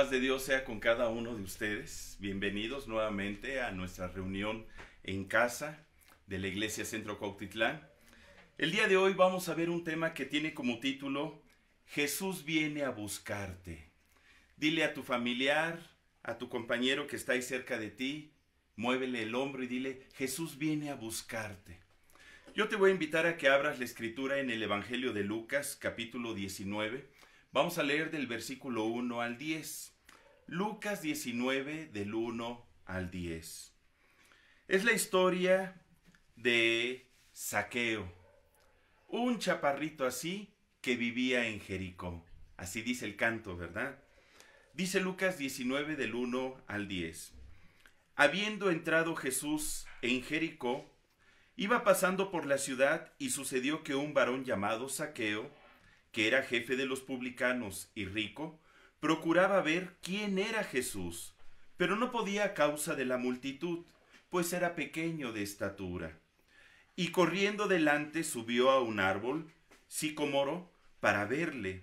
paz de Dios sea con cada uno de ustedes. Bienvenidos nuevamente a nuestra reunión en casa de la Iglesia Centro Cuautitlán. El día de hoy vamos a ver un tema que tiene como título Jesús viene a buscarte. Dile a tu familiar, a tu compañero que está ahí cerca de ti, muévele el hombro y dile, Jesús viene a buscarte. Yo te voy a invitar a que abras la escritura en el Evangelio de Lucas, capítulo 19. Vamos a leer del versículo 1 al 10. Lucas 19, del 1 al 10. Es la historia de Zaqueo, un chaparrito así que vivía en Jericó. Así dice el canto, ¿verdad? Dice Lucas 19, del 1 al 10. Habiendo entrado Jesús en Jericó, iba pasando por la ciudad y sucedió que un varón llamado Zaqueo, que era jefe de los publicanos y rico, procuraba ver quién era Jesús, pero no podía a causa de la multitud, pues era pequeño de estatura. Y corriendo delante subió a un árbol, sicómoro, para verle,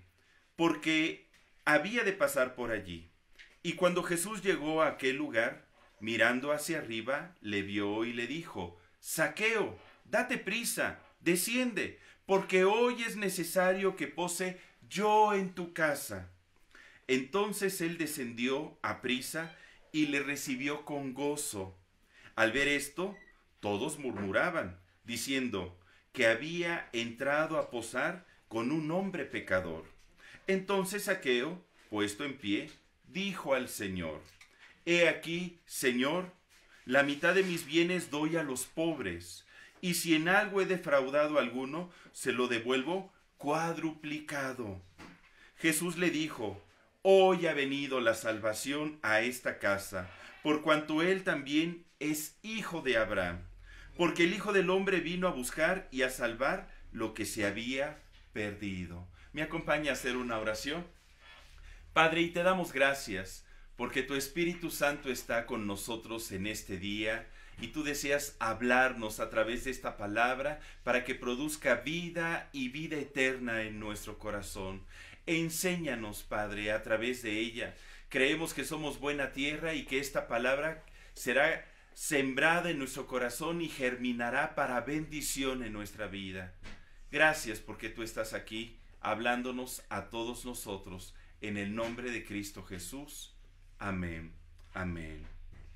porque había de pasar por allí. Y cuando Jesús llegó a aquel lugar, mirando hacia arriba, le vio y le dijo, Zaqueo, date prisa, desciende, porque hoy es necesario que pose yo en tu casa. Entonces él descendió a prisa y le recibió con gozo. Al ver esto, todos murmuraban, diciendo que había entrado a posar con un hombre pecador. Entonces Zaqueo, puesto en pie, dijo al Señor, He aquí, Señor, la mitad de mis bienes doy a los pobres, y si en algo he defraudado a alguno, se lo devuelvo cuadruplicado. Jesús le dijo, Hoy ha venido la salvación a esta casa, por cuanto él también es hijo de Abraham, porque el Hijo del Hombre vino a buscar y a salvar lo que se había perdido. ¿Me acompaña a hacer una oración? Padre, y te damos gracias, porque tu Espíritu Santo está con nosotros en este día, y tú deseas hablarnos a través de esta palabra para que produzca vida y vida eterna en nuestro corazón. Enséñanos, Padre, a través de ella. Creemos que somos buena tierra y que esta palabra será sembrada en nuestro corazón y germinará para bendición en nuestra vida. Gracias porque tú estás aquí hablándonos a todos nosotros. En el nombre de Cristo Jesús. Amén. Amén.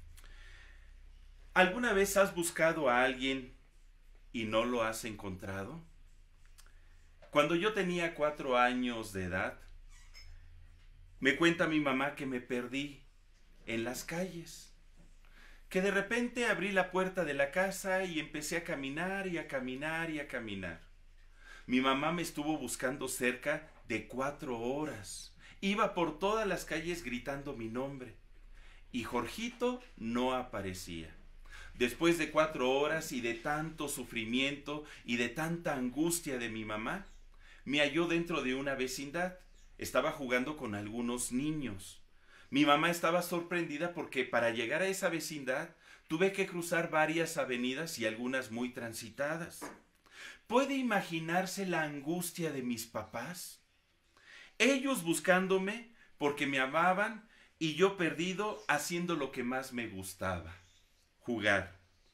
¿Alguna vez has buscado a alguien y no lo has encontrado? Cuando yo tenía 4 años de edad, me cuenta mi mamá que me perdí en las calles, que de repente abrí la puerta de la casa y empecé a caminar y a caminar y a caminar. Mi mamá me estuvo buscando cerca de 4 horas. Iba por todas las calles gritando mi nombre y Jorgito no aparecía. Después de 4 horas y de tanto sufrimiento y de tanta angustia de mi mamá, me halló dentro de una vecindad. Estaba jugando con algunos niños. Mi mamá estaba sorprendida porque para llegar a esa vecindad tuve que cruzar varias avenidas y algunas muy transitadas. ¿Puede imaginarse la angustia de mis papás? Ellos buscándome porque me amaban y yo perdido haciendo lo que más me gustaba, jugar.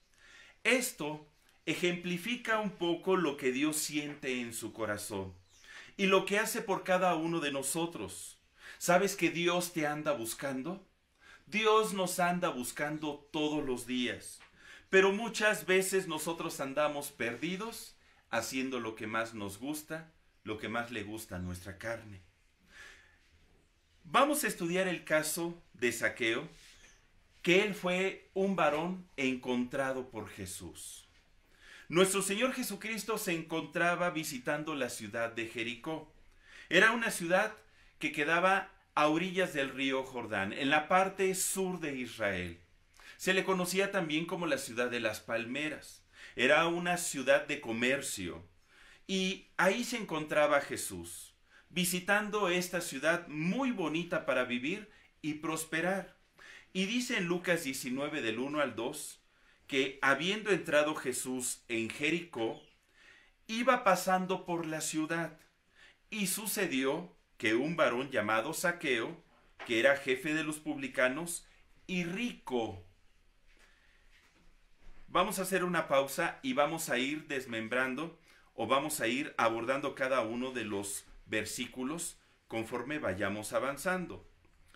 Esto ejemplifica un poco lo que Dios siente en su corazón y lo que hace por cada uno de nosotros. ¿Sabes que Dios te anda buscando? Dios nos anda buscando todos los días, pero muchas veces nosotros andamos perdidos haciendo lo que más nos gusta, lo que más le gusta a nuestra carne. Vamos a estudiar el caso de Zaqueo, que él fue un varón encontrado por Jesús. Nuestro Señor Jesucristo se encontraba visitando la ciudad de Jericó. Era una ciudad que quedaba a orillas del río Jordán, en la parte sur de Israel. Se le conocía también como la ciudad de las palmeras. Era una ciudad de comercio. Y ahí se encontraba Jesús, visitando esta ciudad muy bonita para vivir y prosperar. Y dice en Lucas 19 del 1 al 2 que habiendo entrado Jesús en Jericó, iba pasando por la ciudad y sucedió que un varón llamado Zaqueo, que era jefe de los publicanos y rico. Vamos a hacer una pausa y vamos a ir desmembrando o vamos a ir abordando cada uno de los versículos conforme vayamos avanzando.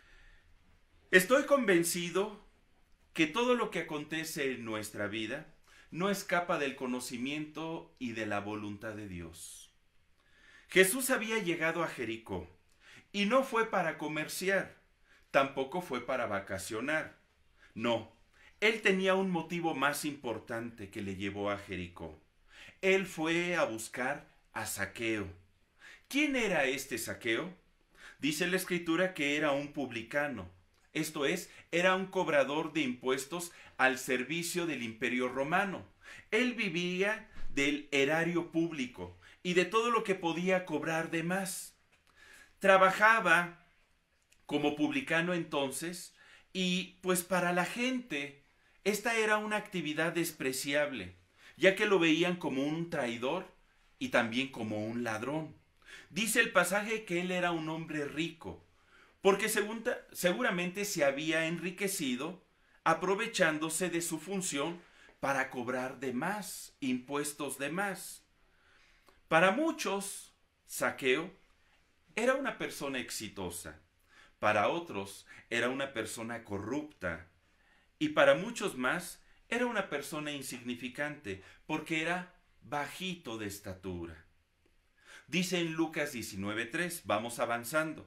Estoy convencido que todo lo que acontece en nuestra vida no escapa del conocimiento y de la voluntad de Dios. Jesús había llegado a Jericó y no fue para comerciar, tampoco fue para vacacionar. No, él tenía un motivo más importante que le llevó a Jericó. Él fue a buscar a Zaqueo. ¿Quién era este Zaqueo? Dice la Escritura que era un publicano. Esto es, era un cobrador de impuestos al servicio del Imperio Romano. Él vivía del erario público y de todo lo que podía cobrar de más. Trabajaba como publicano entonces y pues para la gente esta era una actividad despreciable, ya que lo veían como un traidor y también como un ladrón. Dice el pasaje que él era un hombre rico, porque seguramente se había enriquecido aprovechándose de su función para cobrar de más, impuestos de más. Para muchos, Zaqueo era una persona exitosa, para otros era una persona corrupta y para muchos más era una persona insignificante porque era bajito de estatura. Dice en Lucas 19:3, vamos avanzando.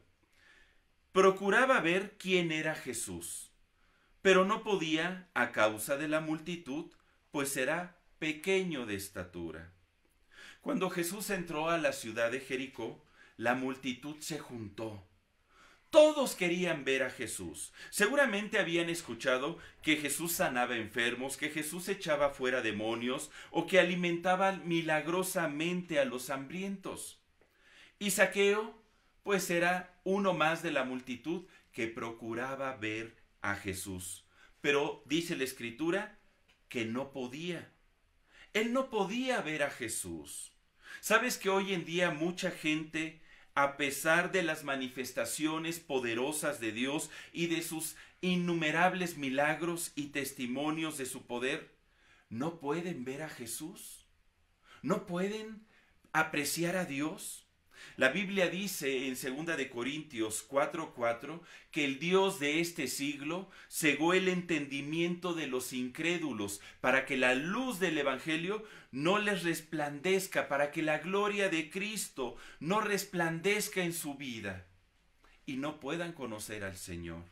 Procuraba ver quién era Jesús, pero no podía a causa de la multitud, pues era pequeño de estatura. Cuando Jesús entró a la ciudad de Jericó, la multitud se juntó. Todos querían ver a Jesús. Seguramente habían escuchado que Jesús sanaba enfermos, que Jesús echaba fuera demonios o que alimentaba milagrosamente a los hambrientos. Y Zaqueo, pues era uno más de la multitud que procuraba ver a Jesús. Pero dice la Escritura que no podía. Él no podía ver a Jesús. ¿Sabes que hoy en día mucha gente, a pesar de las manifestaciones poderosas de Dios y de sus innumerables milagros y testimonios de su poder, no pueden ver a Jesús? ¿No pueden apreciar a Dios? La Biblia dice en 2 de Corintios 4:4 que el Dios de este siglo cegó el entendimiento de los incrédulos para que la luz del Evangelio no les resplandezca, para que la gloria de Cristo no resplandezca en su vida y no puedan conocer al Señor.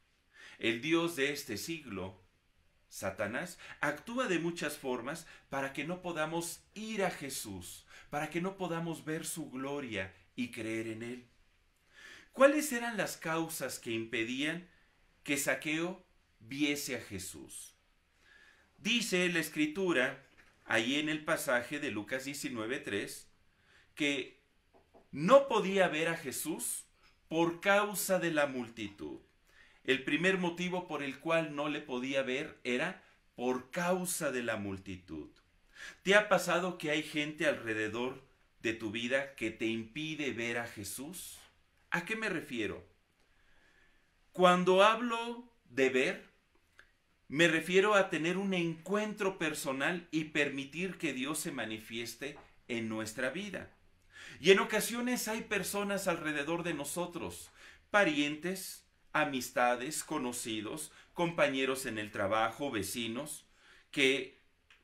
El Dios de este siglo, Satanás, actúa de muchas formas para que no podamos ir a Jesús, para que no podamos ver su gloria y creer en Él. ¿Cuáles eran las causas que impedían que Zaqueo viese a Jesús? Dice la Escritura, ahí en el pasaje de Lucas 19:3, que no podía ver a Jesús por causa de la multitud. El primer motivo por el cual no le podía ver era por causa de la multitud. ¿Te ha pasado que hay gente alrededor de tu vida que te impide ver a Jesús? ¿A qué me refiero? Cuando hablo de ver, me refiero a tener un encuentro personal y permitir que Dios se manifieste en nuestra vida. Y en ocasiones hay personas alrededor de nosotros, parientes, amistades, conocidos, compañeros en el trabajo, vecinos, que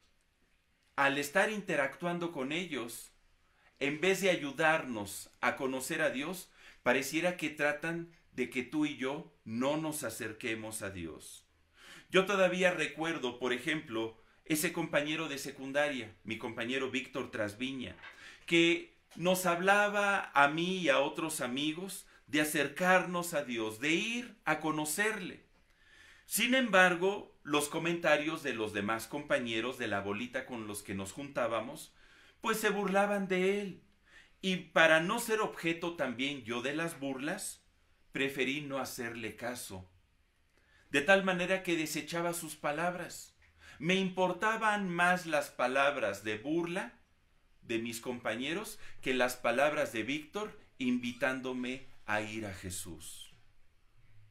al estar interactuando con ellos, en vez de ayudarnos a conocer a Dios, pareciera que tratan de que tú y yo no nos acerquemos a Dios. Yo todavía recuerdo, por ejemplo, ese compañero de secundaria, mi compañero Víctor Trasviña, que nos hablaba a mí y a otros amigos de acercarnos a Dios, de ir a conocerle. Sin embargo, los comentarios de los demás compañeros de la bolita con los que nos juntábamos, pues se burlaban de él. Y para no ser objeto también yo de las burlas, preferí no hacerle caso. De tal manera que desechaba sus palabras. Me importaban más las palabras de burla de mis compañeros que las palabras de Víctor invitándome a ir a Jesús.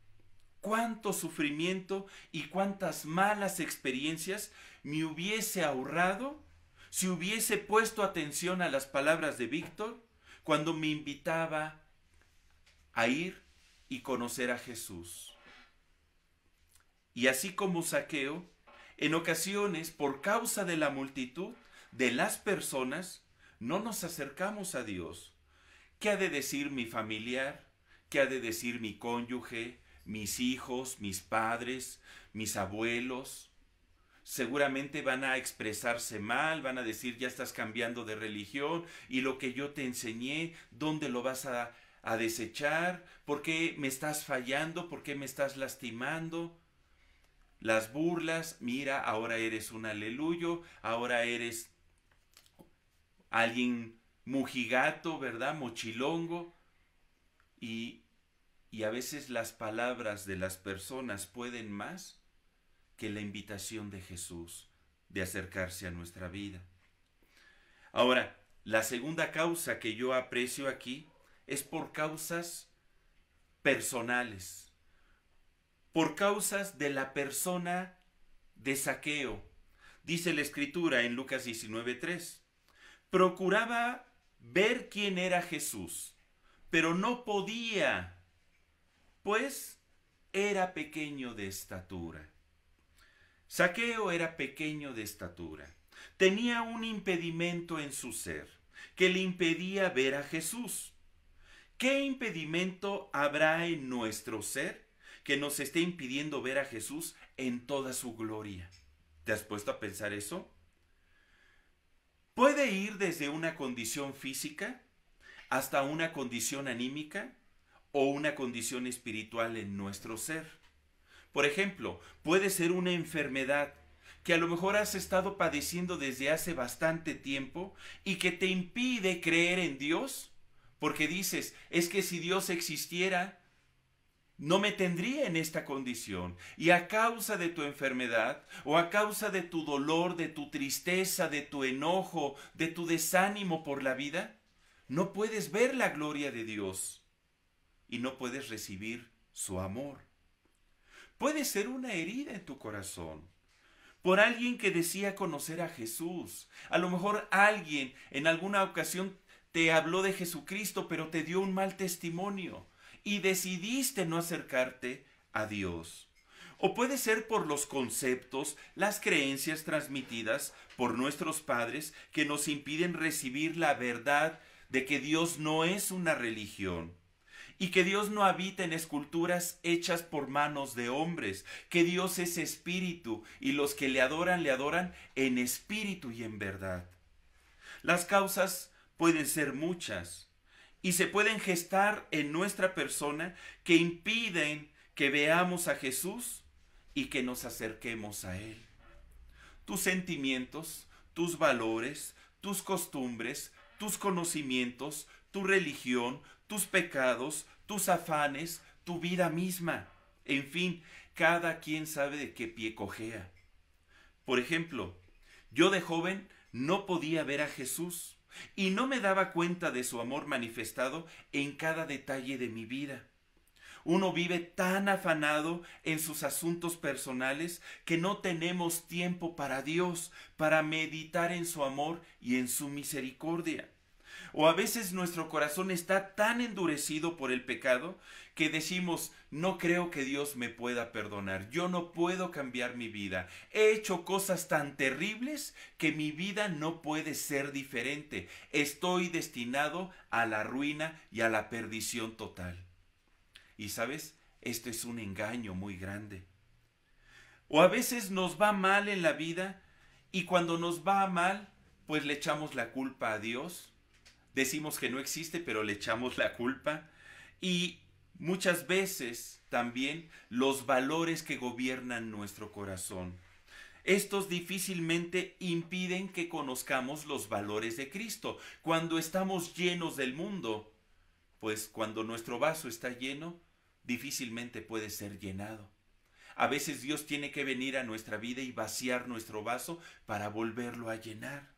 cuánto sufrimiento y cuántas malas experiencias me hubiese ahorrado si hubiese puesto atención a las palabras de Víctor cuando me invitaba a ir y conocer a Jesús. Y así como Zaqueo, en ocasiones, por causa de la multitud de las personas, no nos acercamos a Dios. ¿Qué ha de decir mi familiar? ¿Qué ha de decir mi cónyuge, mis hijos, mis padres, mis abuelos? Seguramente van a expresarse mal, van a decir ya estás cambiando de religión y lo que yo te enseñé, ¿dónde lo vas a desechar? ¿Por qué me estás fallando? ¿Por qué me estás lastimando? Las burlas, mira, ahora eres un aleluyo, ahora eres alguien mujigato, ¿verdad? Mochilongo. Y a veces las palabras de las personas pueden más que la invitación de Jesús de acercarse a nuestra vida. Ahora, la segunda causa que yo aprecio aquí es por causas personales, por causas de la persona de Zaqueo. Dice la Escritura en Lucas 19:3, procuraba ver quién era Jesús, pero no podía, pues era pequeño de estatura. Zaqueo era pequeño de estatura. Tenía un impedimento en su ser que le impedía ver a Jesús. ¿Qué impedimento habrá en nuestro ser que nos esté impidiendo ver a Jesús en toda su gloria? ¿Te has puesto a pensar eso? Puede ir desde una condición física hasta una condición anímica o una condición espiritual en nuestro ser. Por ejemplo, puede ser una enfermedad que a lo mejor has estado padeciendo desde hace bastante tiempo y que te impide creer en Dios, porque dices, es que si Dios existiera, no me tendría en esta condición. Y a causa de tu enfermedad, o a causa de tu dolor, de tu tristeza, de tu enojo, de tu desánimo por la vida, no puedes ver la gloria de Dios y no puedes recibir su amor. Puede ser una herida en tu corazón por alguien que decía conocer a Jesús. A lo mejor alguien en alguna ocasión te habló de Jesucristo, pero te dio un mal testimonio y decidiste no acercarte a Dios. O puede ser por los conceptos, las creencias transmitidas por nuestros padres que nos impiden recibir la verdad de que Dios no es una religión. Y que Dios no habita en esculturas hechas por manos de hombres, que Dios es espíritu y los que le adoran en espíritu y en verdad. Las causas pueden ser muchas y se pueden gestar en nuestra persona que impiden que veamos a Jesús y que nos acerquemos a Él. Tus sentimientos, tus valores, tus costumbres, tus conocimientos, tu religión, tus pecados, tus afanes, tu vida misma. En fin, cada quien sabe de qué pie cojea. Por ejemplo, yo de joven no podía ver a Jesús y no me daba cuenta de su amor manifestado en cada detalle de mi vida. Uno vive tan afanado en sus asuntos personales que no tenemos tiempo para Dios, para meditar en su amor y en su misericordia. O a veces nuestro corazón está tan endurecido por el pecado que decimos, no creo que Dios me pueda perdonar, yo no puedo cambiar mi vida, he hecho cosas tan terribles que mi vida no puede ser diferente, estoy destinado a la ruina y a la perdición total. Y sabes, esto es un engaño muy grande. O a veces nos va mal en la vida y cuando nos va mal, pues le echamos la culpa a Dios. Decimos que no existe, pero le echamos la culpa. Y muchas veces también los valores que gobiernan nuestro corazón. Estos difícilmente impiden que conozcamos los valores de Cristo. Cuando estamos llenos del mundo, pues cuando nuestro vaso está lleno, difícilmente puede ser llenado. A veces Dios tiene que venir a nuestra vida y vaciar nuestro vaso para volverlo a llenar.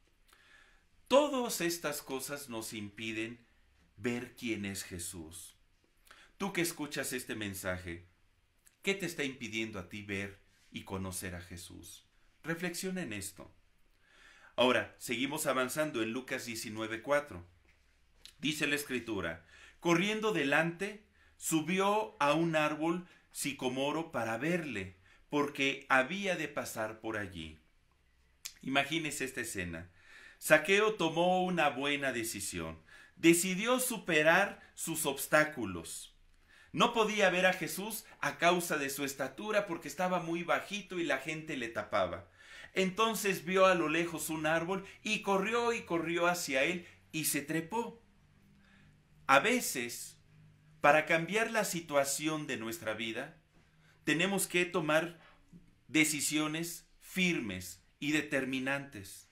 Todas estas cosas nos impiden ver quién es Jesús. Tú que escuchas este mensaje, ¿Qué te está impidiendo a ti ver y conocer a Jesús? Reflexiona en esto. Ahora, seguimos avanzando en Lucas 19:4. Dice la Escritura: corriendo delante, subió a un árbol sicomoro para verle, porque había de pasar por allí. Imagínese esta escena. Zaqueo tomó una buena decisión. Decidió superar sus obstáculos. No podía ver a Jesús a causa de su estatura porque estaba muy bajito y la gente le tapaba. Entonces vio a lo lejos un árbol y corrió hacia él y se trepó. A veces, para cambiar la situación de nuestra vida, tenemos que tomar decisiones firmes y determinantes.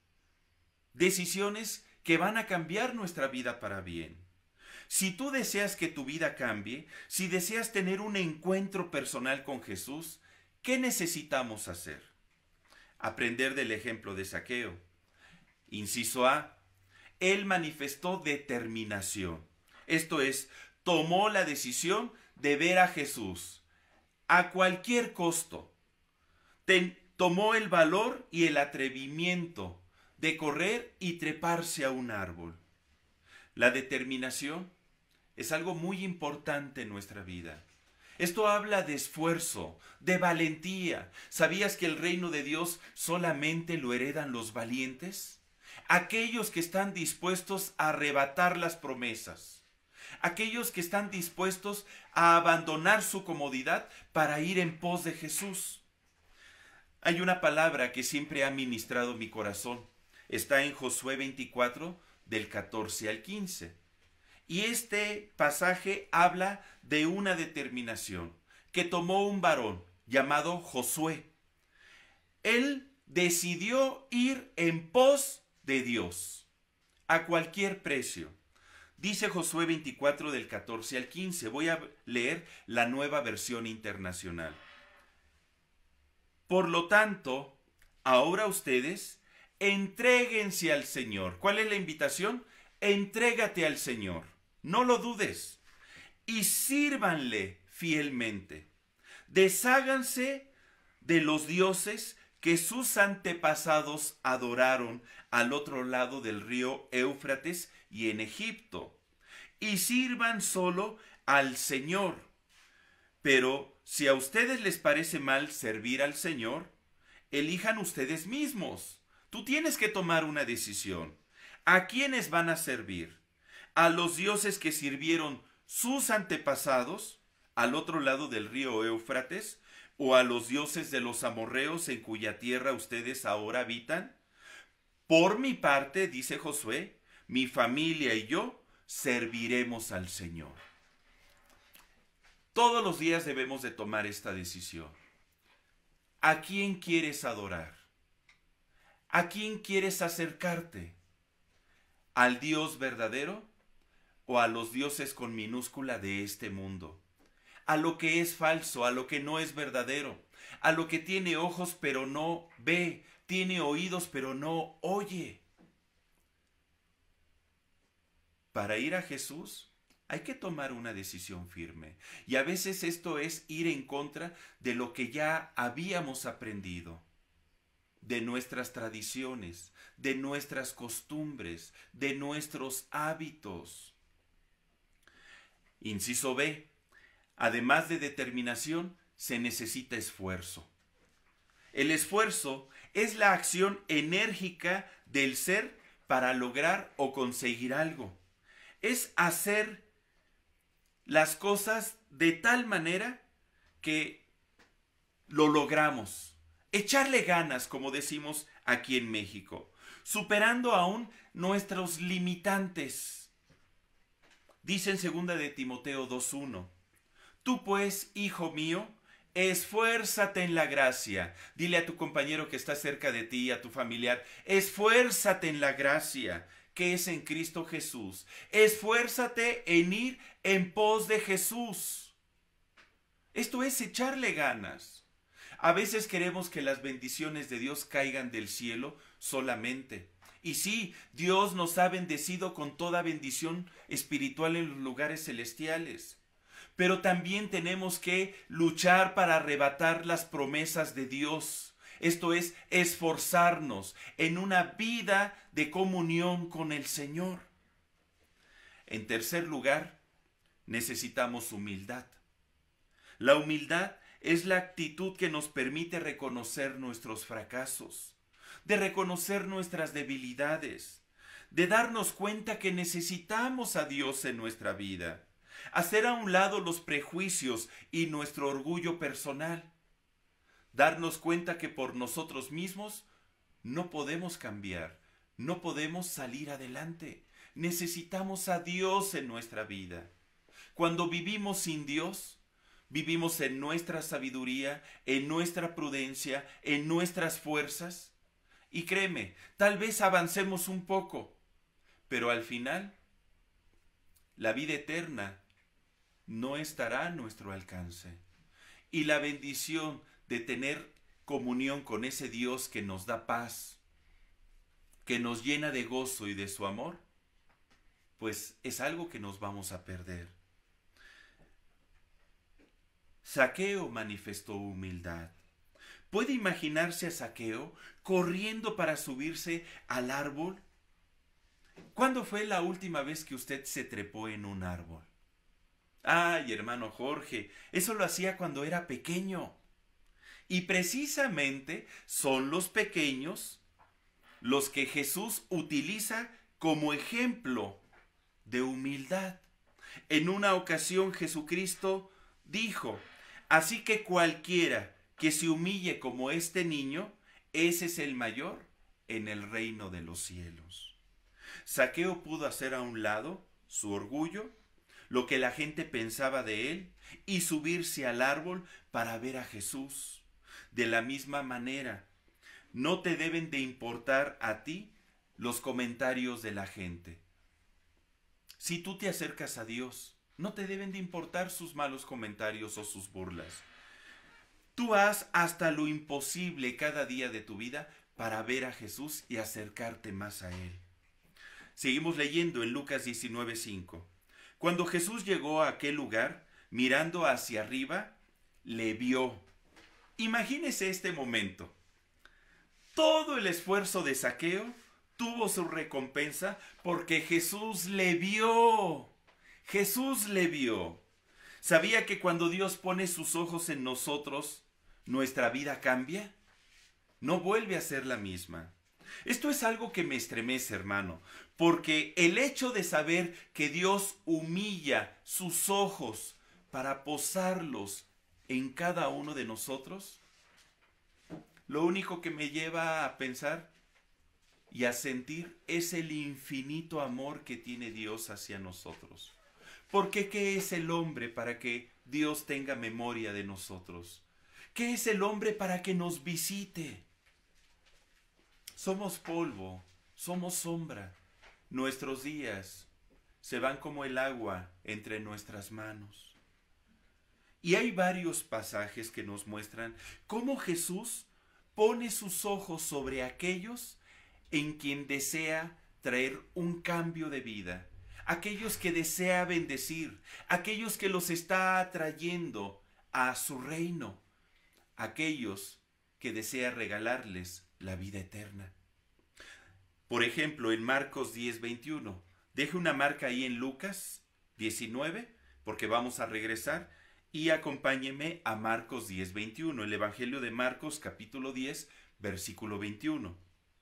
Decisiones que van a cambiar nuestra vida para bien. Si tú deseas que tu vida cambie, si deseas tener un encuentro personal con Jesús, ¿qué necesitamos hacer? Aprender del ejemplo de Zaqueo. Inciso A. Él manifestó determinación. Esto es, tomó la decisión de ver a Jesús a cualquier costo. Tomó el valor y el atrevimiento de correr y treparse a un árbol. La determinación es algo muy importante en nuestra vida. Esto habla de esfuerzo, de valentía. ¿Sabías que el reino de Dios solamente lo heredan los valientes? Aquellos que están dispuestos a arrebatar las promesas. Aquellos que están dispuestos a abandonar su comodidad para ir en pos de Jesús. Hay una palabra que siempre ha ministrado mi corazón. Está en Josué 24, del 14 al 15. Y este pasaje habla de una determinación que tomó un varón llamado Josué. Él decidió ir en pos de Dios a cualquier precio. Dice Josué 24 del 14 al 15. Voy a leer la Nueva Versión Internacional. Por lo tanto, ahora ustedes entréguense al Señor. ¿Cuál es la invitación? Entrégate al Señor. No lo dudes. Y sírvanle fielmente. Desháganse de los dioses que sus antepasados adoraron al otro lado del río Éufrates y en Egipto. Y sirvan solo al Señor. Pero si a ustedes les parece mal servir al Señor, elijan ustedes mismos. Tú tienes que tomar una decisión. ¿A quiénes van a servir? ¿A los dioses que sirvieron sus antepasados al otro lado del río Éufrates? ¿O a los dioses de los amorreos en cuya tierra ustedes ahora habitan? Por mi parte, dice Josué, mi familia y yo serviremos al Señor. Todos los días debemos de tomar esta decisión. ¿A quién quieres adorar? ¿A quién quieres acercarte? ¿Al Dios verdadero o a los dioses con minúscula de este mundo? A lo que es falso, a lo que no es verdadero, a lo que tiene ojos pero no ve, tiene oídos pero no oye. Para ir a Jesús hay que tomar una decisión firme. Y a veces esto es ir en contra de lo que ya habíamos aprendido, de nuestras tradiciones, de nuestras costumbres, de nuestros hábitos. Inciso B. Además de determinación, se necesita esfuerzo. El esfuerzo es la acción enérgica del ser para lograr o conseguir algo. Es hacer las cosas de tal manera que lo logramos. Echarle ganas, como decimos aquí en México, superando aún nuestros limitantes. Dice en 2 de Timoteo 2:1, tú pues, hijo mío, esfuérzate en la gracia. Dile a tu compañero que está cerca de ti, a tu familiar, esfuérzate en la gracia que es en Cristo Jesús. Esfuérzate en ir en pos de Jesús. Esto es echarle ganas. A veces queremos que las bendiciones de Dios caigan del cielo solamente. Y sí, Dios nos ha bendecido con toda bendición espiritual en los lugares celestiales. pero también tenemos que luchar para arrebatar las promesas de Dios. Esto es, esforzarnos en una vida de comunión con el Señor. En tercer lugar, necesitamos humildad. La humildad es la actitud que nos permite reconocer nuestros fracasos, de reconocer nuestras debilidades, de darnos cuenta que necesitamos a Dios en nuestra vida, hacer a un lado los prejuicios y nuestro orgullo personal, darnos cuenta que por nosotros mismos no podemos cambiar, no podemos salir adelante. Necesitamos a Dios en nuestra vida. Cuando vivimos sin Dios, vivimos en nuestra sabiduría, en nuestra prudencia, en nuestras fuerzas. Y créeme, tal vez avancemos un poco, pero al final, la vida eterna no estará a nuestro alcance. Y la bendición de tener comunión con ese Dios que nos da paz, que nos llena de gozo y de su amor, pues es algo que nos vamos a perder. Zaqueo manifestó humildad. ¿Puede imaginarse a Zaqueo corriendo para subirse al árbol? ¿Cuándo fue la última vez que usted se trepó en un árbol? Ay, hermano Jorge, eso lo hacía cuando era pequeño. Y precisamente son los pequeños los que Jesús utiliza como ejemplo de humildad. En una ocasión Jesucristo dijo: así que cualquiera que se humille como este niño, ese es el mayor en el reino de los cielos. Zaqueo pudo hacer a un lado su orgullo, lo que la gente pensaba de él, y subirse al árbol para ver a Jesús. De la misma manera, no te deben de importar a ti los comentarios de la gente. Si tú te acercas a Dios, no te deben de importar sus malos comentarios o sus burlas. Tú haz hasta lo imposible cada día de tu vida para ver a Jesús y acercarte más a Él. Seguimos leyendo en Lucas 19:5. Cuando Jesús llegó a aquel lugar, mirando hacia arriba, le vio. Imagínese este momento. Todo el esfuerzo de Zaqueo tuvo su recompensa porque Jesús le vio. Jesús le vio. ¿Sabía que cuando Dios pone sus ojos en nosotros, nuestra vida cambia? No vuelve a ser la misma. Esto es algo que me estremece, hermano, porque el hecho de saber que Dios humilla sus ojos para posarlos en cada uno de nosotros, lo único que me lleva a pensar y a sentir es el infinito amor que tiene Dios hacia nosotros. Porque ¿qué es el hombre para que Dios tenga memoria de nosotros? ¿Qué es el hombre para que nos visite? Somos polvo, somos sombra. Nuestros días se van como el agua entre nuestras manos. Y hay varios pasajes que nos muestran cómo Jesús pone sus ojos sobre aquellos en quien desea traer un cambio de vida, aquellos que desea bendecir, aquellos que los está atrayendo a su reino, aquellos que desea regalarles la vida eterna. Por ejemplo, en Marcos 10:21, deje una marca ahí en Lucas 19, porque vamos a regresar, y acompáñeme a Marcos 10:21, el Evangelio de Marcos capítulo 10, versículo 21.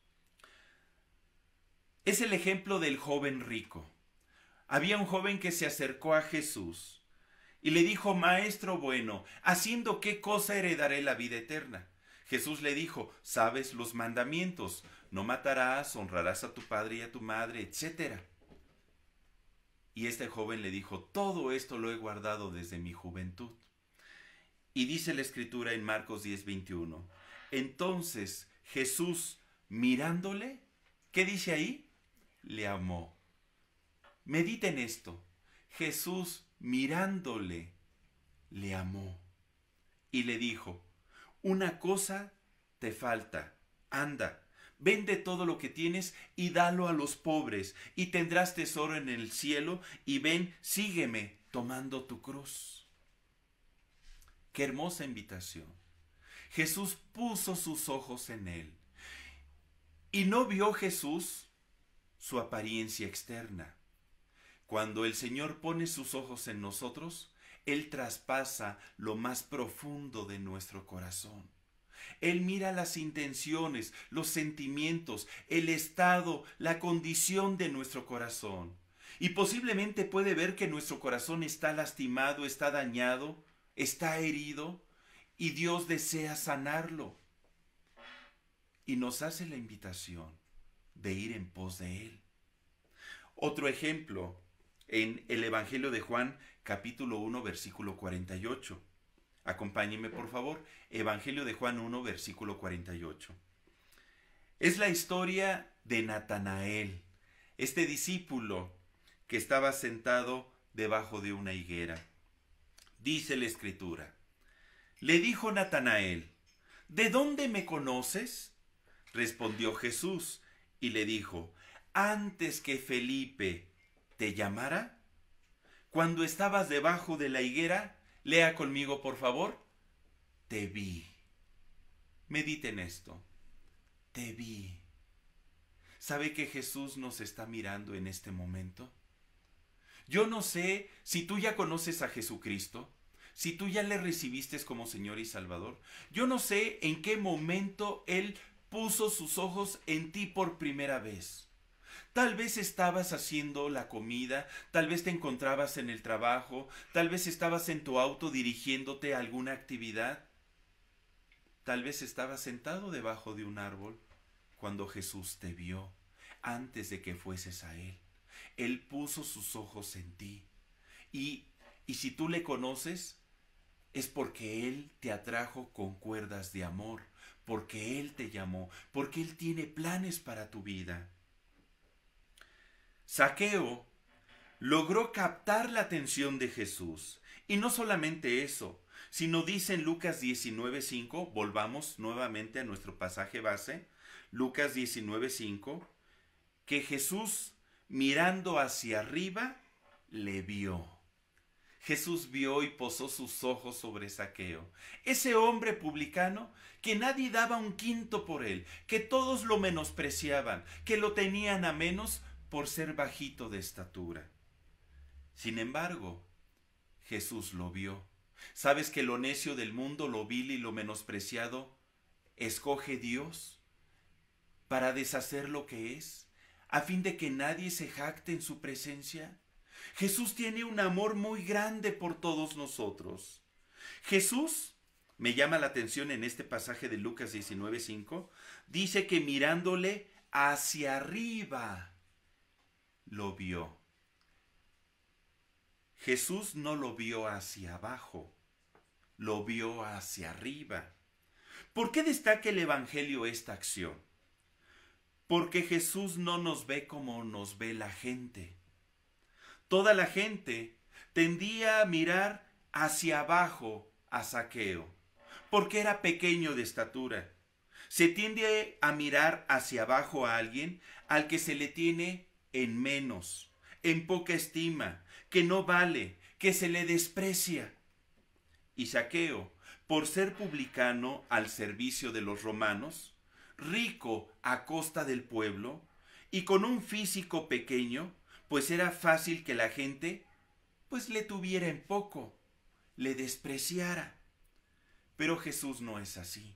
Es el ejemplo del joven rico. Había un joven que se acercó a Jesús y le dijo: Maestro bueno, ¿haciendo qué cosa heredaré la vida eterna? Jesús le dijo: sabes los mandamientos, no matarás, honrarás a tu padre y a tu madre, etc. Y este joven le dijo: todo esto lo he guardado desde mi juventud. Y dice la escritura en Marcos 10:21. Entonces Jesús, mirándole, ¿qué dice ahí? Le amó. Mediten esto. Jesús, mirándole, le amó. Y le dijo: una cosa te falta. Anda, vende todo lo que tienes y dalo a los pobres, y tendrás tesoro en el cielo, y ven, sígueme tomando tu cruz. Qué hermosa invitación. Jesús puso sus ojos en él. Y no vio Jesús su apariencia externa. Cuando el Señor pone sus ojos en nosotros, Él traspasa lo más profundo de nuestro corazón. Él mira las intenciones, los sentimientos, el estado, la condición de nuestro corazón. Y posiblemente puede ver que nuestro corazón está lastimado, está dañado, está herido, y Dios desea sanarlo. Y nos hace la invitación de ir en pos de Él. Otro ejemplo, en el Evangelio de Juan, capítulo 1, versículo 48. Acompáñenme, por favor. Evangelio de Juan 1, versículo 48. Es la historia de Natanael, este discípulo que estaba sentado debajo de una higuera. Dice la Escritura: le dijo Natanael, ¿de dónde me conoces? Respondió Jesús y le dijo, antes que Felipe te llamara, cuando estabas debajo de la higuera, lea conmigo por favor, te vi. Mediten esto, te vi. ¿Sabe que Jesús nos está mirando en este momento? Yo no sé si tú ya conoces a Jesucristo, si tú ya le recibiste como Señor y Salvador. Yo no sé en qué momento Él puso sus ojos en ti por primera vez. Tal vez estabas haciendo la comida, tal vez te encontrabas en el trabajo, tal vez estabas en tu auto dirigiéndote a alguna actividad. Tal vez estabas sentado debajo de un árbol cuando Jesús te vio antes de que fueses a Él. Él puso sus ojos en ti. Y si tú le conoces, es porque Él te atrajo con cuerdas de amor, porque Él te llamó, porque Él tiene planes para tu vida. Zaqueo logró captar la atención de Jesús. Y no solamente eso, sino dice en Lucas 19:5, volvamos nuevamente a nuestro pasaje base, Lucas 19:5, que Jesús, mirando hacia arriba, le vio. Jesús vio y posó sus ojos sobre Zaqueo, ese hombre publicano que nadie daba un quinto por él, que todos lo menospreciaban, que lo tenían a menos por ser bajito de estatura. Sin embargo, Jesús lo vio. ¿Sabes que lo necio del mundo, lo vil y lo menospreciado, escoge Dios para deshacer lo que es, a fin de que nadie se jacte en su presencia? Jesús tiene un amor muy grande por todos nosotros. Jesús, me llama la atención en este pasaje de Lucas 19:5, dice que mirándole hacia arriba, lo vio. Jesús no lo vio hacia abajo, lo vio hacia arriba. ¿Por qué destaca el Evangelio esta acción? Porque Jesús no nos ve como nos ve la gente. Toda la gente tendía a mirar hacia abajo a Zaqueo, porque era pequeño de estatura. Se tiende a mirar hacia abajo a alguien al que se le tiene en menos, en poca estima, que no vale, que se le desprecia. Y Zaqueo, por ser publicano al servicio de los romanos, rico a costa del pueblo, y con un físico pequeño, pues era fácil que la gente, pues le tuviera en poco, le despreciara. Pero Jesús no es así.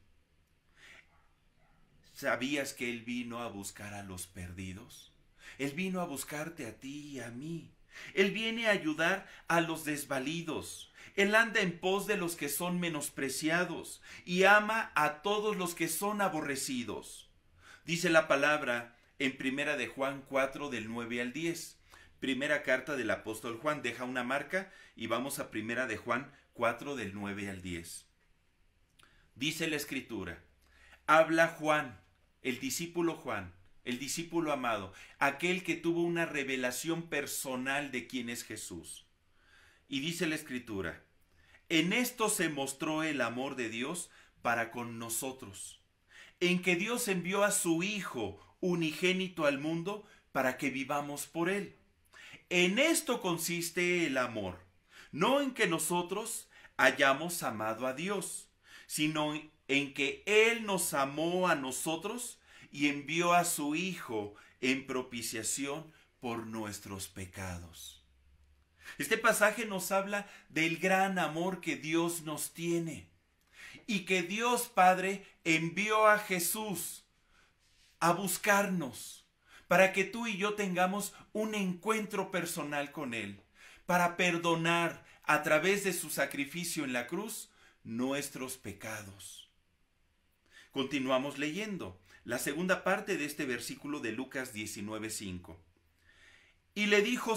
¿Sabías que Él vino a buscar a los perdidos? Él vino a buscarte a ti y a mí. Él viene a ayudar a los desvalidos. Él anda en pos de los que son menospreciados y ama a todos los que son aborrecidos. Dice la palabra en Primera de Juan 4 del 9 al 10. Primera carta del apóstol Juan, deja una marca y vamos a Primera de Juan 4 del 9 al 10. Dice la Escritura, habla Juan, el discípulo Juan, el discípulo amado, aquel que tuvo una revelación personal de quién es Jesús. Y dice la Escritura, en esto se mostró el amor de Dios para con nosotros, en que Dios envió a su Hijo unigénito al mundo para que vivamos por Él. En esto consiste el amor, no en que nosotros hayamos amado a Dios, sino en que Él nos amó a nosotros y envió a su Hijo en propiciación por nuestros pecados. Este pasaje nos habla del gran amor que Dios nos tiene y que Dios Padre envió a Jesús a buscarnos para que tú y yo tengamos un encuentro personal con Él, para perdonar a través de su sacrificio en la cruz nuestros pecados. Continuamos leyendo la segunda parte de este versículo de Lucas 19:5. Y le dijo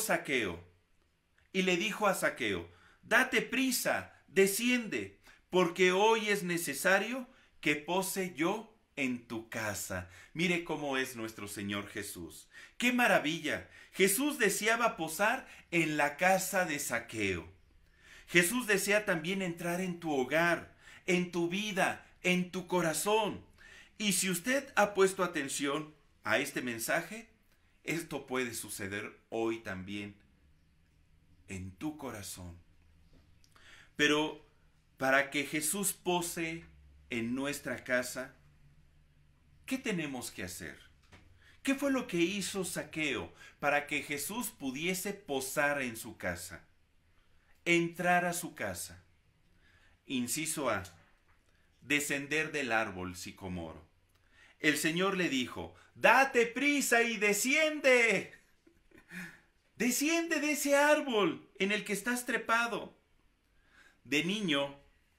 a Zaqueo, date prisa, desciende, porque hoy es necesario que pose yo en tu casa. Mire cómo es nuestro Señor Jesús. ¡Qué maravilla! Jesús deseaba posar en la casa de Zaqueo. Jesús desea también entrar en tu hogar, en tu vida, en tu corazón. Y si usted ha puesto atención a este mensaje, esto puede suceder hoy también en tu corazón. Pero para que Jesús pose en nuestra casa, ¿qué tenemos que hacer? ¿Qué fue lo que hizo Zaqueo para que Jesús pudiese posar en su casa? Entrar a su casa. Inciso A. Descender del árbol sicomoro. El Señor le dijo, date prisa y desciende. Desciende de ese árbol en el que estás trepado. De niño,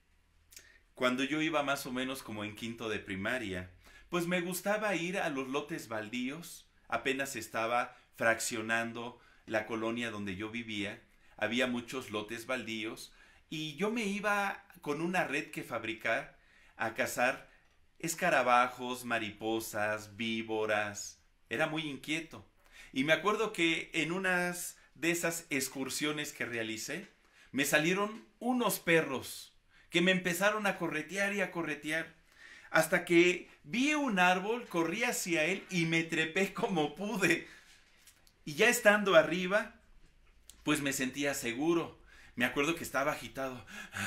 cuando yo iba más o menos como en quinto de primaria, pues me gustaba ir a los lotes baldíos. Apenas estaba fraccionando la colonia donde yo vivía. Había muchos lotes baldíos y yo me iba con una red que fabricar a cazar escarabajos, mariposas, víboras. Era muy inquieto. Y me acuerdo que en unas de esas excursiones que realicé, me salieron unos perros que me empezaron a corretear y a corretear. Hasta que vi un árbol, corrí hacia él y me trepé como pude. Y ya estando arriba, pues me sentía seguro. Me acuerdo que estaba agitado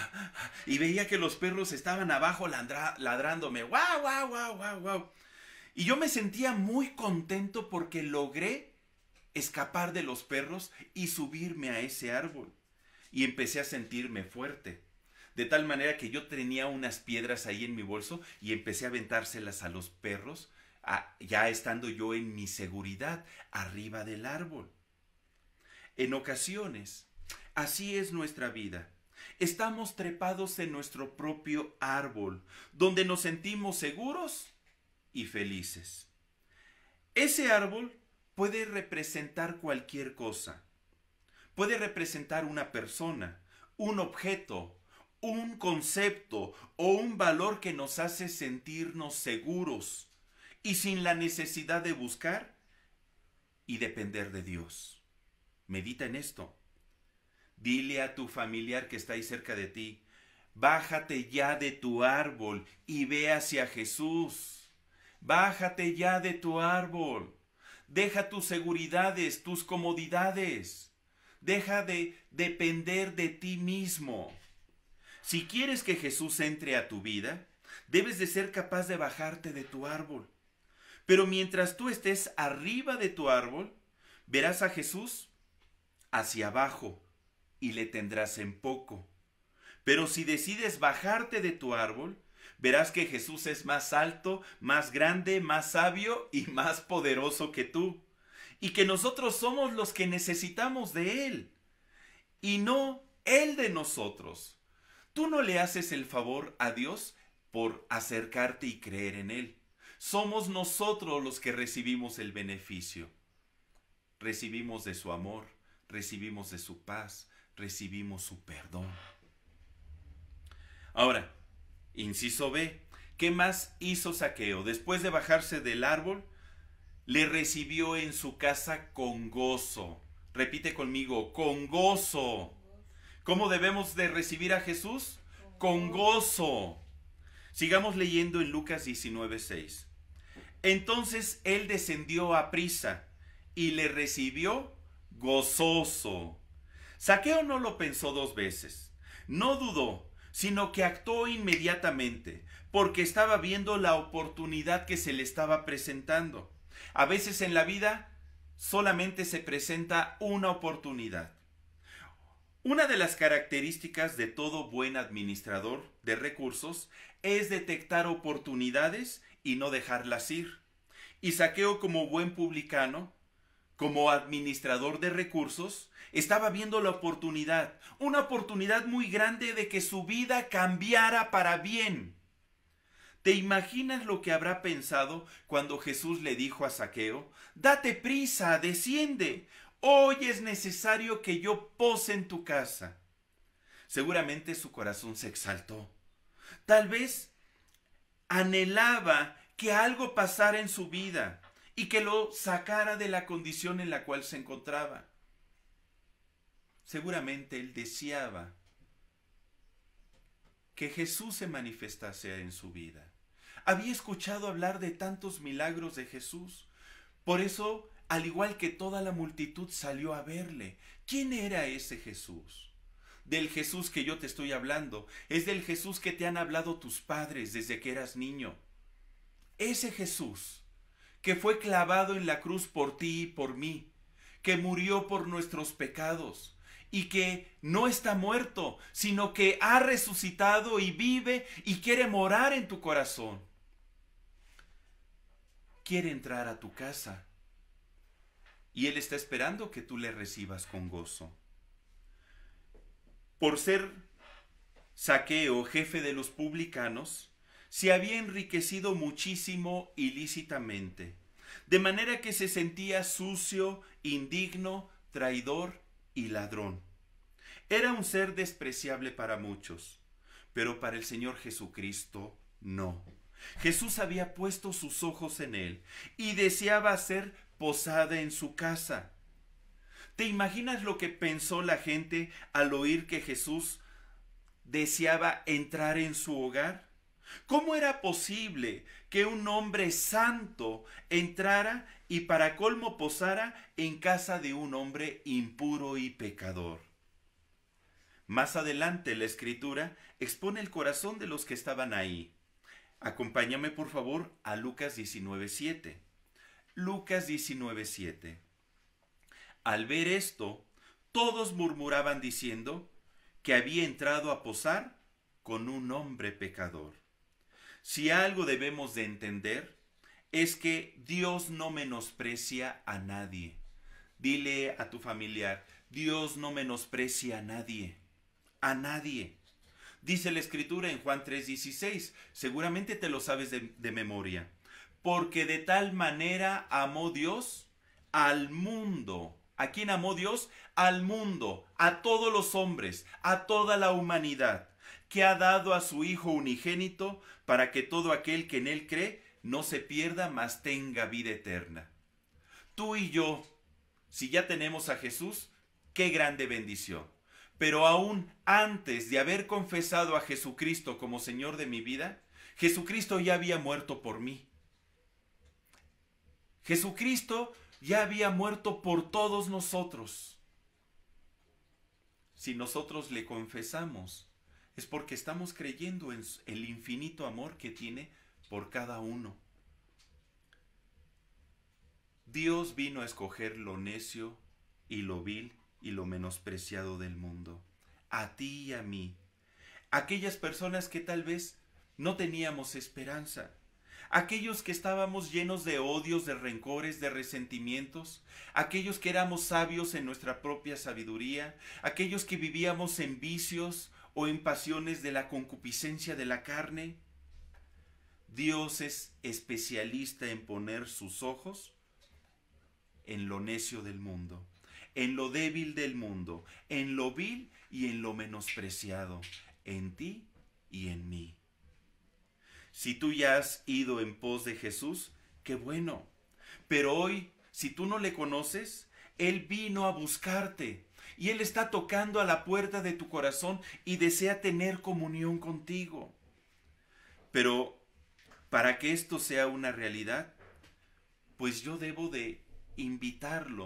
y veía que los perros estaban abajo ladrándome. ¡Guau, guau, guau, guau, guau! Y yo me sentía muy contento porque logré escapar de los perros y subirme a ese árbol. Y empecé a sentirme fuerte. De tal manera que yo tenía unas piedras ahí en mi bolso y empecé a aventárselas a los perros, ya estando yo en mi seguridad arriba del árbol. En ocasiones, así es nuestra vida. Estamos trepados en nuestro propio árbol, donde nos sentimos seguros y felices. Ese árbol puede representar cualquier cosa. Puede representar una persona, un objeto, un concepto o un valor que nos hace sentirnos seguros y sin la necesidad de buscar y depender de Dios. Medita en esto. Dile a tu familiar que está ahí cerca de ti, bájate ya de tu árbol y ve hacia Jesús. Bájate ya de tu árbol. Deja tus seguridades, tus comodidades. Deja de depender de ti mismo. Si quieres que Jesús entre a tu vida, debes de ser capaz de bajarte de tu árbol. Pero mientras tú estés arriba de tu árbol, verás a Jesús hacia abajo y le tendrás en poco. Pero si decides bajarte de tu árbol, verás que Jesús es más alto, más grande, más sabio y más poderoso que tú. Y que nosotros somos los que necesitamos de Él. Y no Él de nosotros. Tú no le haces el favor a Dios por acercarte y creer en Él. Somos nosotros los que recibimos el beneficio. Recibimos de su amor, recibimos de su paz, recibimos su perdón. Ahora, inciso B, ¿qué más hizo Zaqueo? Después de bajarse del árbol, le recibió en su casa con gozo. Repite conmigo, con gozo. ¿Cómo debemos de recibir a Jesús? Con gozo. Sigamos leyendo en Lucas 19:6. Entonces él descendió a prisa y le recibió gozoso. Zaqueo no lo pensó dos veces. No dudó, sino que actuó inmediatamente, porque estaba viendo la oportunidad que se le estaba presentando. A veces en la vida solamente se presenta una oportunidad. Una de las características de todo buen administrador de recursos es detectar oportunidades y no dejarlas ir. Y Zaqueo, como buen publicano, como administrador de recursos, estaba viendo la oportunidad, una oportunidad muy grande de que su vida cambiara para bien. ¿Te imaginas lo que habrá pensado cuando Jesús le dijo a Zaqueo: date prisa, desciende, hoy es necesario que yo pose en tu casa? Seguramente su corazón se exaltó. Tal vez anhelaba que algo pasara en su vida y que lo sacara de la condición en la cual se encontraba. Seguramente él deseaba que Jesús se manifestase en su vida. Había escuchado hablar de tantos milagros de Jesús. Por eso, al igual que toda la multitud, salió a verle. ¿Quién era ese Jesús? Del Jesús que yo te estoy hablando es del Jesús que te han hablado tus padres desde que eras niño. Ese Jesús que fue clavado en la cruz por ti y por mí, que murió por nuestros pecados y que no está muerto, sino que ha resucitado y vive y quiere morar en tu corazón. Quiere entrar a tu casa y Él está esperando que tú le recibas con gozo. Por ser Zaqueo jefe de los publicanos, se había enriquecido muchísimo ilícitamente, de manera que se sentía sucio, indigno, traidor y ladrón. Era un ser despreciable para muchos, pero para el Señor Jesucristo no. Jesús había puesto sus ojos en él y deseaba hacer posada en su casa. ¿Te imaginas lo que pensó la gente al oír que Jesús deseaba entrar en su hogar? ¿Cómo era posible que un hombre santo entrara y para colmo posara en casa de un hombre impuro y pecador? Más adelante la Escritura expone el corazón de los que estaban ahí. Acompáñame por favor a Lucas 19:7. Lucas 19:7. Al ver esto, todos murmuraban diciendo que había entrado a posar con un hombre pecador. Si algo debemos de entender es que Dios no menosprecia a nadie. Dile a tu familiar: Dios no menosprecia a nadie. A nadie. Dice la Escritura en Juan 3:16, seguramente te lo sabes de memoria. Porque de tal manera amó Dios al mundo. ¿A quién amó Dios? Al mundo, a todos los hombres, a toda la humanidad, que ha dado a su Hijo unigénito para que todo aquel que en Él cree no se pierda, mas tenga vida eterna. Tú y yo, si ya tenemos a Jesús, qué grande bendición. Pero aún antes de haber confesado a Jesucristo como Señor de mi vida, Jesucristo ya había muerto por mí. Jesucristo ya había muerto por todos nosotros. Si nosotros le confesamos, es porque estamos creyendo en el infinito amor que tiene por cada uno. Dios vino a escoger lo necio y lo vil y lo menospreciado del mundo, a ti y a mí, aquellas personas que tal vez no teníamos esperanza, aquellos que estábamos llenos de odios, de rencores, de resentimientos, aquellos que éramos sabios en nuestra propia sabiduría, aquellos que vivíamos en vicios o en pasiones de la concupiscencia de la carne. Dios es especialista en poner sus ojos en lo necio del mundo, en lo débil del mundo, en lo vil y en lo menospreciado, en ti y en mí. Si tú ya has ido en pos de Jesús, qué bueno. Pero hoy, si tú no le conoces, Él vino a buscarte y Él está tocando a la puerta de tu corazón y desea tener comunión contigo. Pero para que esto sea una realidad, pues yo debo de invitarlo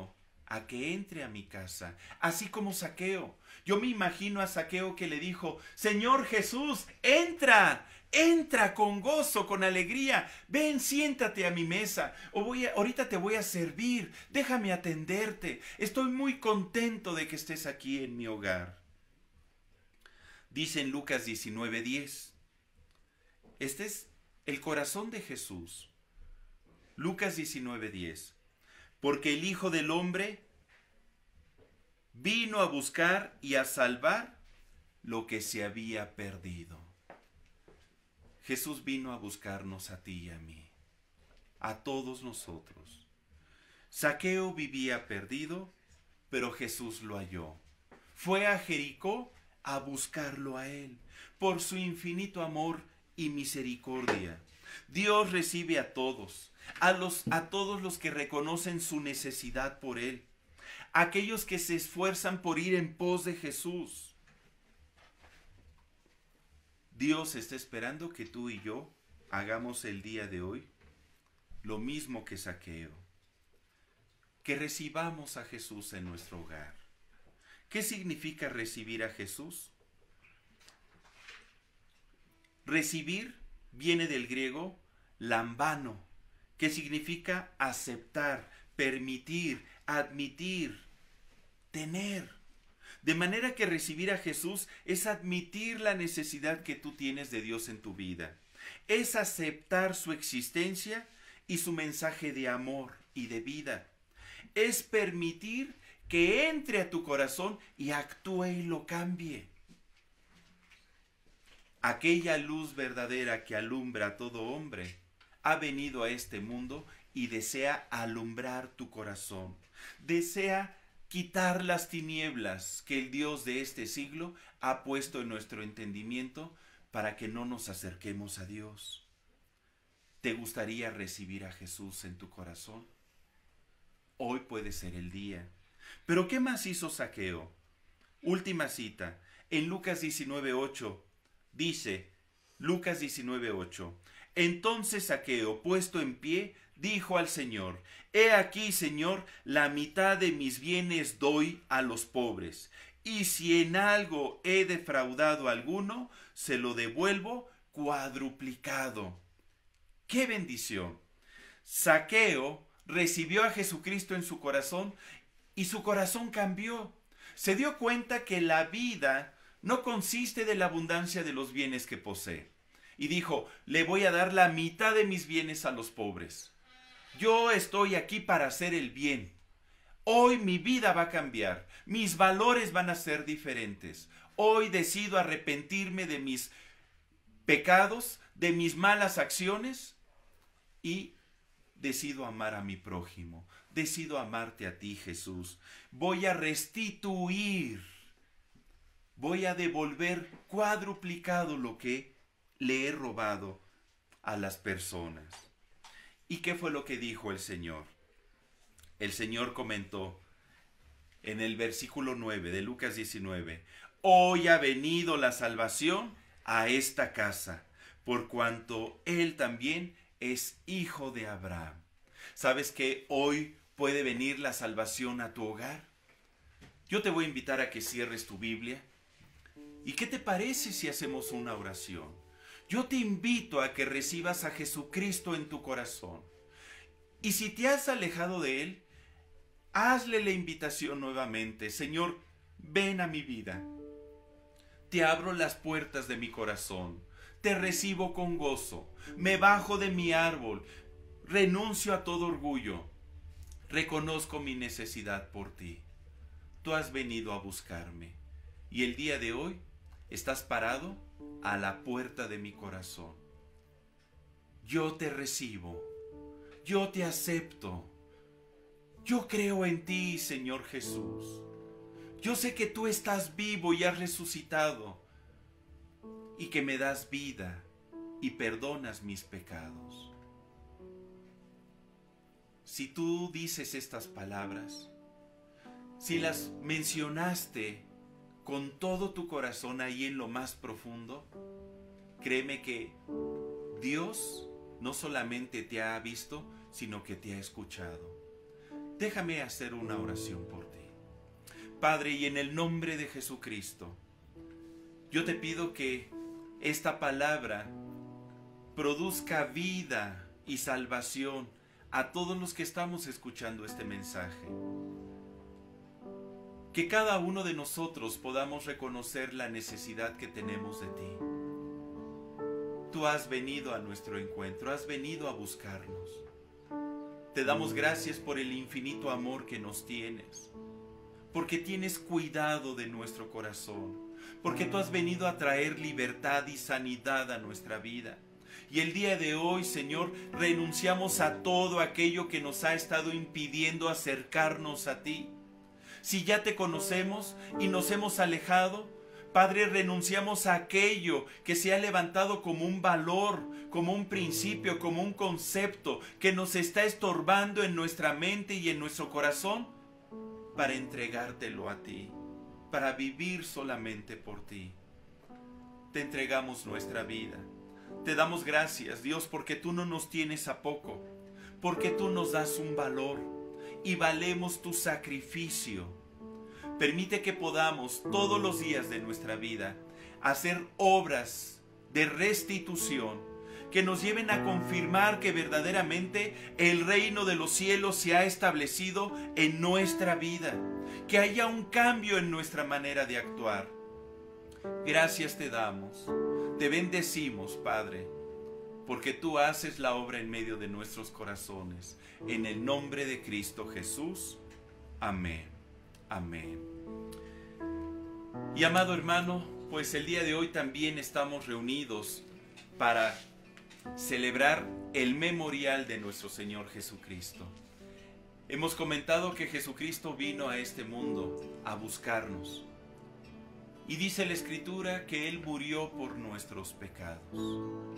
a que entre a mi casa, así como Zaqueo. Yo me imagino a Zaqueo que le dijo: Señor Jesús, entra, entra con gozo, con alegría, ven, siéntate a mi mesa, ahorita te voy a servir, déjame atenderte, estoy muy contento de que estés aquí en mi hogar. Dice en Lucas 19:10, este es el corazón de Jesús. Lucas 19:10, porque el Hijo del Hombre vino a buscar y a salvar lo que se había perdido. Jesús vino a buscarnos a ti y a mí, a todos nosotros. Zaqueo vivía perdido, pero Jesús lo halló. Fue a Jericó a buscarlo a él, por su infinito amor y misericordia. Dios recibe a todos, a todos los que reconocen su necesidad por él, aquellos que se esfuerzan por ir en pos de Jesús. Dios está esperando que tú y yo hagamos el día de hoy lo mismo que Zaqueo, que recibamos a Jesús en nuestro hogar. ¿Qué significa recibir a Jesús? Recibir viene del griego lambano, que significa aceptar, permitir, admitir, tener. De manera que recibir a Jesús es admitir la necesidad que tú tienes de Dios en tu vida. Es aceptar su existencia y su mensaje de amor y de vida. Es permitir que entre a tu corazón y actúe y lo cambie. Aquella luz verdadera que alumbra a todo hombre ha venido a este mundo y desea alumbrar tu corazón. Desea quitar las tinieblas que el Dios de este siglo ha puesto en nuestro entendimiento para que no nos acerquemos a Dios. ¿Te gustaría recibir a Jesús en tu corazón? Hoy puede ser el día. ¿Pero qué más hizo Zaqueo? Última cita, en Lucas 19:8, dice, Lucas 19:8, entonces Zaqueo, puesto en pie, dijo al Señor: he aquí, Señor, la mitad de mis bienes doy a los pobres, y si en algo he defraudado a alguno, se lo devuelvo cuadruplicado. ¡Qué bendición! Zaqueo recibió a Jesucristo en su corazón y su corazón cambió. Se dio cuenta que la vida no consiste de la abundancia de los bienes que posee. Y dijo: le voy a dar la mitad de mis bienes a los pobres. Yo estoy aquí para hacer el bien. Hoy mi vida va a cambiar. Mis valores van a ser diferentes. Hoy decido arrepentirme de mis pecados, de mis malas acciones, y decido amar a mi prójimo. Decido amarte a ti, Jesús. Voy a restituir. Voy a devolver cuadruplicado lo que le he robado a las personas. ¿Y qué fue lo que dijo el Señor? El Señor comentó en el versículo 9 de Lucas 19: hoy ha venido la salvación a esta casa, por cuanto él también es hijo de Abraham. ¿Sabes que hoy puede venir la salvación a tu hogar? Yo te voy a invitar a que cierres tu Biblia. ¿Y qué te parece si hacemos una oración? Yo te invito a que recibas a Jesucristo en tu corazón. Y si te has alejado de Él, hazle la invitación nuevamente. Señor, ven a mi vida. Te abro las puertas de mi corazón. Te recibo con gozo. Me bajo de mi árbol. Renuncio a todo orgullo. Reconozco mi necesidad por ti. Tú has venido a buscarme. Y el día de hoy estás parado a la puerta de mi corazón. Yo te recibo. Yo te acepto. Yo creo en ti, Señor Jesús. Yo sé que tú estás vivo y has resucitado, y que me das vida y perdonas mis pecados. Si tú dices estas palabras, si las mencionaste con todo tu corazón ahí en lo más profundo, créeme que Dios no solamente te ha visto, sino que te ha escuchado. Déjame hacer una oración por ti. Padre, y en el nombre de Jesucristo, yo te pido que esta palabra produzca vida y salvación a todos los que estamos escuchando este mensaje. Que cada uno de nosotros podamos reconocer la necesidad que tenemos de ti. Tú has venido a nuestro encuentro, has venido a buscarnos. Te damos gracias por el infinito amor que nos tienes, porque tienes cuidado de nuestro corazón, porque tú has venido a traer libertad y sanidad a nuestra vida. Y el día de hoy, Señor, renunciamos a todo aquello que nos ha estado impidiendo acercarnos a ti. Si ya te conocemos y nos hemos alejado, Padre, renunciamos a aquello que se ha levantado como un valor, como un principio, como un concepto que nos está estorbando en nuestra mente y en nuestro corazón para entregártelo a ti, para vivir solamente por ti. Te entregamos nuestra vida. Te damos gracias, Dios, porque tú no nos tienes a poco, porque tú nos das un valor y valemos tu sacrificio. Permite que podamos todos los días de nuestra vida hacer obras de restitución que nos lleven a confirmar que verdaderamente el reino de los cielos se ha establecido en nuestra vida, que haya un cambio en nuestra manera de actuar. Gracias te damos, te bendecimos, Padre, porque tú haces la obra en medio de nuestros corazones. En el nombre de Cristo Jesús. Amén. Amén. Y amado hermano, pues el día de hoy también estamos reunidos para celebrar el memorial de nuestro Señor Jesucristo. Hemos comentado que Jesucristo vino a este mundo a buscarnos. Y dice la Escritura que Él murió por nuestros pecados.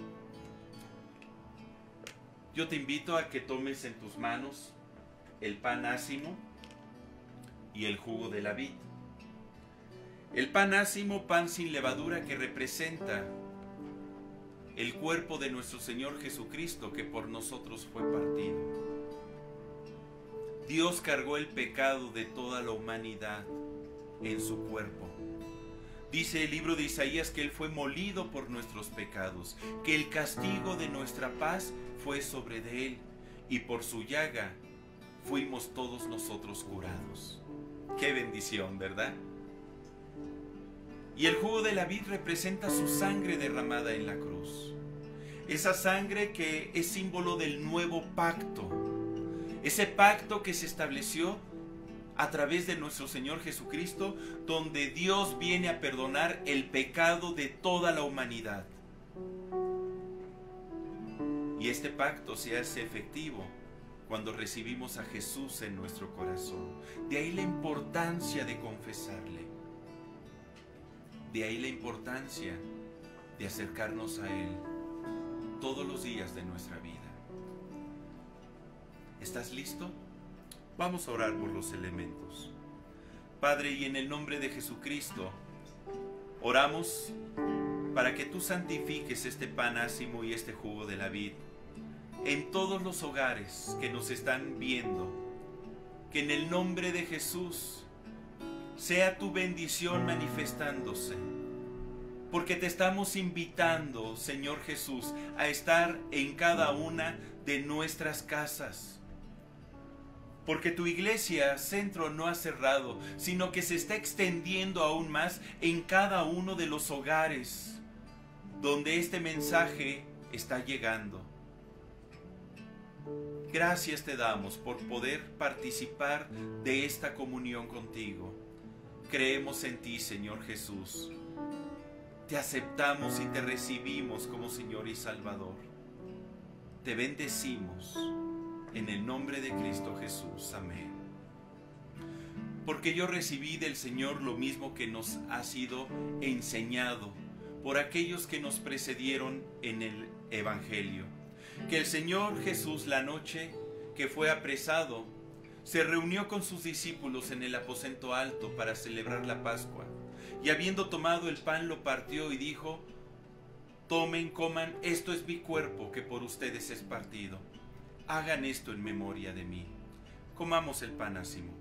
Yo te invito a que tomes en tus manos el pan ácimo y el jugo de la vid. El pan ácimo, pan sin levadura, que representa el cuerpo de nuestro Señor Jesucristo, que por nosotros fue partido. Dios cargó el pecado de toda la humanidad en su cuerpo. Dice el libro de Isaías que Él fue molido por nuestros pecados, que el castigo de nuestra paz fue sobre de Él, y por su llaga fuimos todos nosotros curados. ¡Qué bendición!, ¿verdad? Y el jugo de la vid representa su sangre derramada en la cruz. Esa sangre que es símbolo del nuevo pacto. Ese pacto que se estableció a través de nuestro Señor Jesucristo, donde Dios viene a perdonar el pecado de toda la humanidad. Y este pacto se hace efectivo cuando recibimos a Jesús en nuestro corazón. De ahí la importancia de confesarle. De ahí la importancia de acercarnos a Él todos los días de nuestra vida. ¿Estás listo? Vamos a orar por los elementos. Padre, y en el nombre de Jesucristo, oramos para que tú santifiques este pan ácimo y este jugo de la vid en todos los hogares que nos están viendo. Que en el nombre de Jesús sea tu bendición manifestándose, porque te estamos invitando, Señor Jesús, a estar en cada una de nuestras casas. Porque tu iglesia, Centro, no ha cerrado, sino que se está extendiendo aún más en cada uno de los hogares donde este mensaje está llegando. Gracias te damos por poder participar de esta comunión contigo. Creemos en ti, Señor Jesús. Te aceptamos y te recibimos como Señor y Salvador. Te bendecimos en el nombre de Cristo Jesús. Amén. Porque yo recibí del Señor lo mismo que nos ha sido enseñado por aquellos que nos precedieron en el Evangelio. Que el Señor Jesús, la noche que fue apresado, se reunió con sus discípulos en el aposento alto para celebrar la Pascua. Y habiendo tomado el pan, lo partió y dijo: tomen, coman, esto es mi cuerpo que por ustedes es partido. Hagan esto en memoria de mí. Comamos el pan a Simón.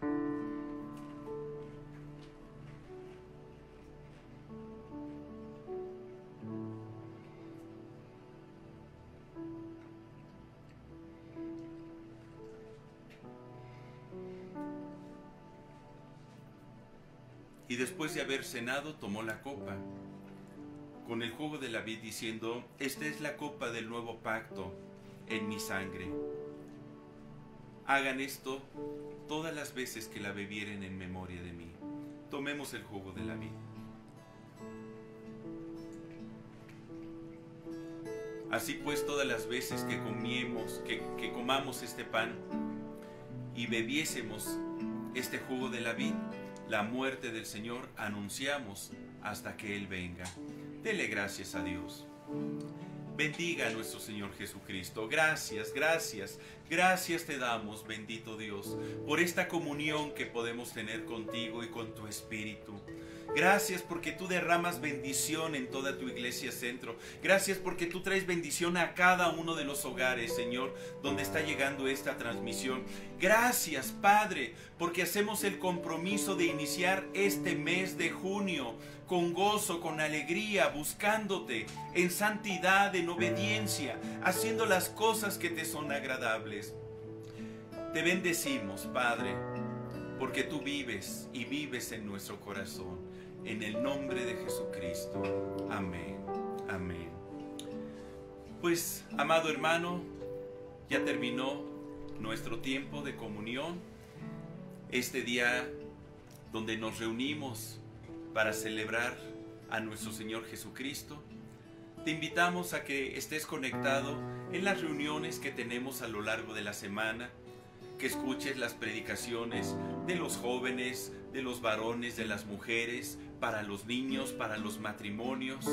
Y después de haber cenado, tomó la copa con el jugo de la vid, diciendo: esta es la copa del nuevo pacto en mi sangre. Hagan esto todas las veces que la bebieren en memoria de mí. Tomemos el jugo de la vid. Así pues, todas las veces que comamos este pan y bebiésemos este jugo de la vid, la muerte del Señor anunciamos hasta que Él venga. Dele gracias a Dios. Bendiga a nuestro Señor Jesucristo. Gracias, gracias, gracias te damos, bendito Dios, por esta comunión que podemos tener contigo y con tu Espíritu. Gracias porque tú derramas bendición en toda tu Iglesia Centro. Gracias porque tú traes bendición a cada uno de los hogares, Señor, donde está llegando esta transmisión. Gracias, Padre, porque hacemos el compromiso de iniciar este mes de junio con gozo, con alegría, buscándote en santidad, en obediencia, haciendo las cosas que te son agradables. Te bendecimos, Padre, porque tú vives y vives en nuestro corazón. En el nombre de Jesucristo. Amén. Amén. Pues, amado hermano, ya terminó nuestro tiempo de comunión. Este día donde nos reunimos para celebrar a nuestro Señor Jesucristo. Te invitamos a que estés conectado en las reuniones que tenemos a lo largo de la semana, que escuches las predicaciones de los jóvenes, de los varones, de las mujeres, para los niños, para los matrimonios,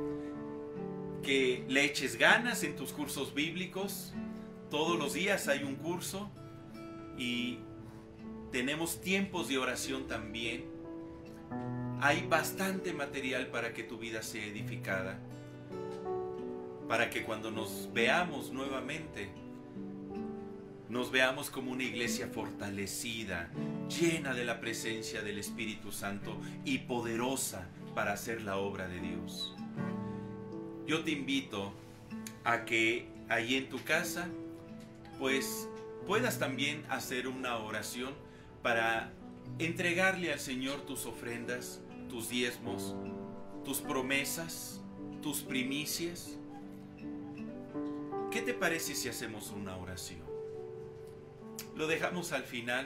que le eches ganas en tus cursos bíblicos. Todos los días hay un curso y tenemos tiempos de oración también. Hay bastante material para que tu vida sea edificada, para que cuando nos veamos nuevamente, nos veamos como una iglesia fortalecida, llena de la presencia del Espíritu Santo y poderosa para hacer la obra de Dios. Yo te invito a que ahí en tu casa, pues puedas también hacer una oración para entregarle al Señor tus ofrendas, tus diezmos, tus promesas, tus primicias. ¿Qué te parece si hacemos una oración? Lo dejamos al final.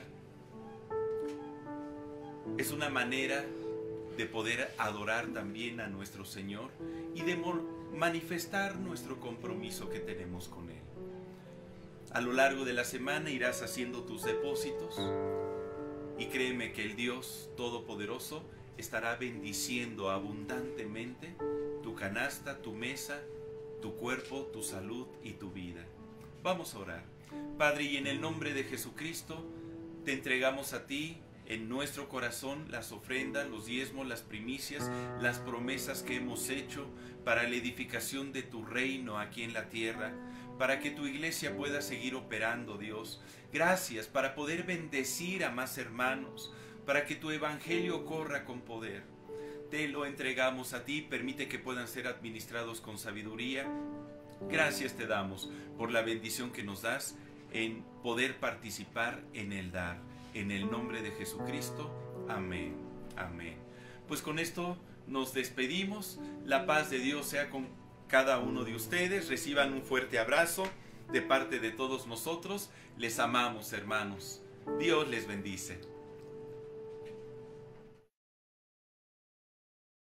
Es una manera de poder adorar también a nuestro Señor y de manifestar nuestro compromiso que tenemos con Él. A lo largo de la semana irás haciendo tus depósitos y créeme que el Dios Todopoderoso estará bendiciendo abundantemente tu canasta, tu mesa, tu cuerpo, tu salud y tu vida. Vamos a orar. Padre, y en el nombre de Jesucristo, te entregamos a ti en nuestro corazón las ofrendas, los diezmos, las primicias, las promesas que hemos hecho para la edificación de tu reino aquí en la tierra, para que tu iglesia pueda seguir operando, Dios. Gracias para poder bendecir a más hermanos, para que tu evangelio corra con poder. Te lo entregamos a ti, permite que puedan ser administrados con sabiduría. Gracias te damos por la bendición que nos das en poder participar en el dar. En el nombre de Jesucristo. Amén. Amén. Pues con esto nos despedimos. La paz de Dios sea con cada uno de ustedes. Reciban un fuerte abrazo de parte de todos nosotros. Les amamos, hermanos. Dios les bendice.